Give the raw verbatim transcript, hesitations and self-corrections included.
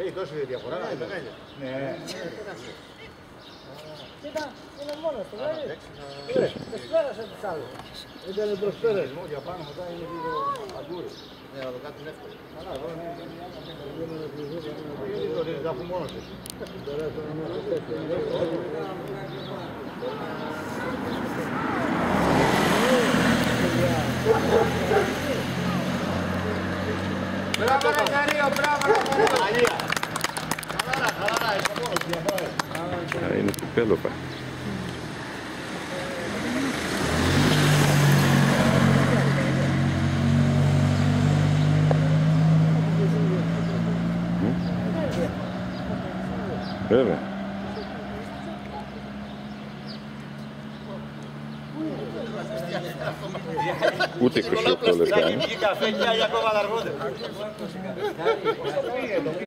έχει τόση διαφορά. Ναι. Κοίτα, είναι μόνος του, δηλαδή. Δεν πέρασε τους άλλους. Ήταν προσπέρασμο για πάνω, μετά είναι λίγο αγκούρι. Ναι, αλλά κάτι είναι εύκολο. Καλά, εδώ είναι. Γιατί το ρίχνεις αφού μόνος εσύ. Μπράβο Νεζαρίο, μπράβο Νεζαρίο. Χαλάρα, χαλάρα, είσαι μόνος του διαφορά. Είναι του Πέλοπα. Βέβαια. Ούτε είκοσι οκτώ λεπτά.